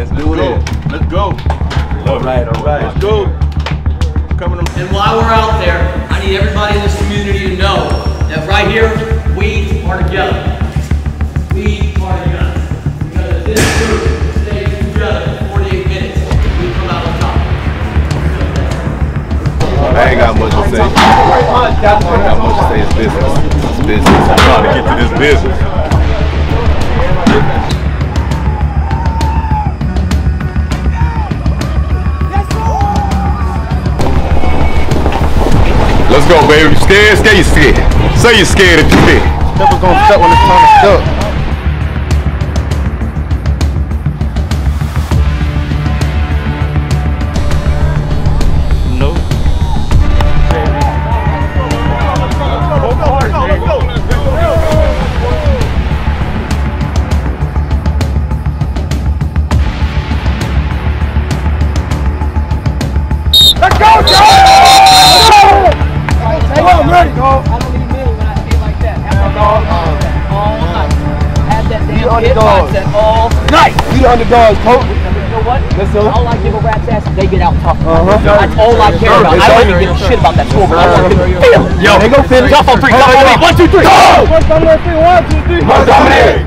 Let's do it. Let's go. All right. Let's go. And while we're out there, I need everybody in this community to know that right here, we are together. We are together. Because if this group stays together for 48 minutes, we come out on top. I ain't got much to say. It's business. It's business. I'm trying to get to this business. Let's go, baby. You scared? Say you're scared. Say you're scared if you're scared. Never gonna stop when it's time to stop. Let's go, Joe! I'm ready, dog. I don't need me when I feel like that. Have that dog all night. Have that damn hit mindset all night. You the underdogs, coach. You know what? Yes, sir. All I give a rat's ass is they get out tough. That's all I care about. I don't even give a shit about that score, but I want them to feel it. Yo, they go finish. Jump on three. Jump on three. 1, 2, 3. Go! First dominate, 1, 2, 3. First dominate.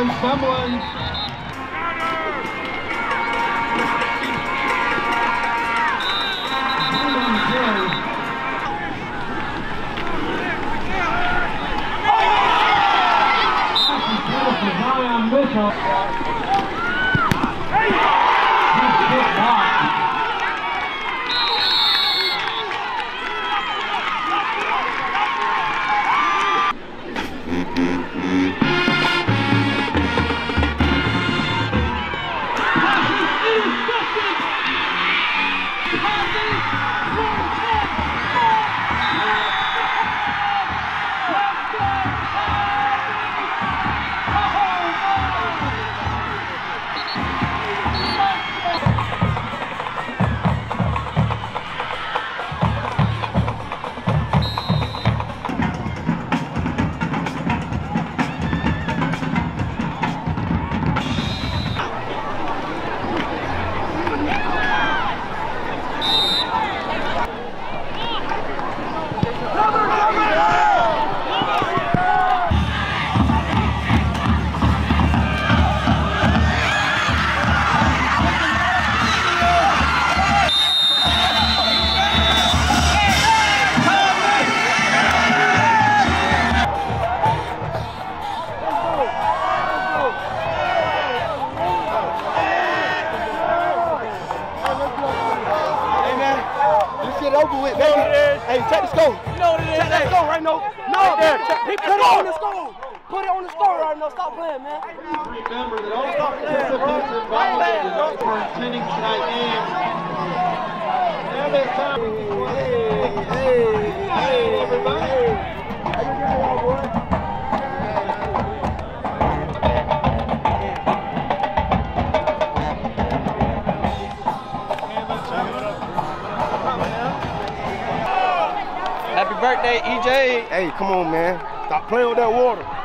Over with, baby. Hey, check the score. You know what it is. Check that score right now. No, man. Put it on the score. Put it on the score right now. Stop playing, man. Remember that all participants involved for attending tonight's game. Hey, everybody. How you doing, boy? Happy birthday, EJ. Hey, come on, man. Stop playing with that water.